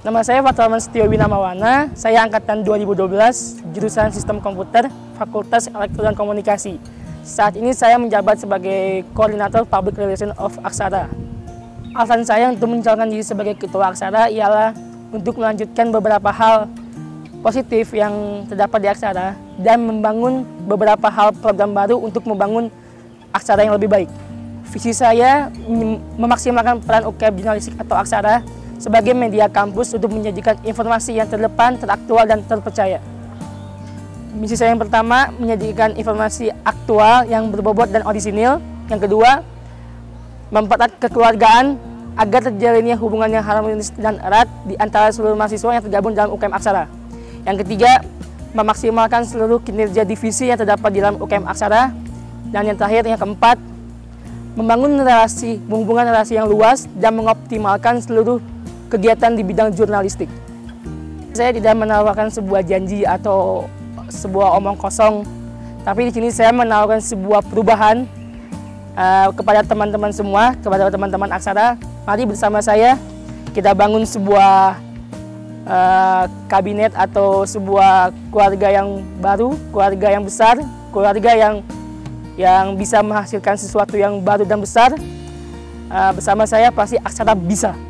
Nama saya Fathurrahman Setio Winamawana, saya angkatan 2012, jurusan Sistem Komputer, Fakultas Elektro dan Komunikasi. Saat ini saya menjabat sebagai Koordinator Public Relations of Aksara. Alasan saya untuk mencalonkan diri sebagai Ketua Aksara ialah untuk melanjutkan beberapa hal positif yang terdapat di Aksara dan membangun beberapa hal program baru untuk membangun Aksara yang lebih baik. Visi saya memaksimalkan peran UKM Jurnalistik atau Aksara sebagai media kampus untuk menyajikan informasi yang terdepan, teraktual, dan terpercaya. Misi saya yang pertama, menyajikan informasi aktual yang berbobot dan orisinil. Yang kedua, mempererat kekeluargaan agar terjalinnya hubungan yang harmonis dan erat di antara seluruh mahasiswa yang tergabung dalam UKM Aksara. Yang ketiga, memaksimalkan seluruh kinerja divisi yang terdapat di dalam UKM Aksara. Dan yang terakhir, yang keempat, membangun hubungan relasi yang luas dan mengoptimalkan seluruh kegiatan di bidang jurnalistik. Saya tidak menawarkan sebuah janji atau sebuah omong kosong, tapi di sini saya menawarkan sebuah perubahan kepada teman-teman semua, kepada teman-teman Aksara. Mari bersama saya kita bangun sebuah kabinet atau sebuah keluarga yang baru, keluarga yang besar, keluarga yang bisa menghasilkan sesuatu yang baru dan besar. Bersama saya pasti Aksara bisa.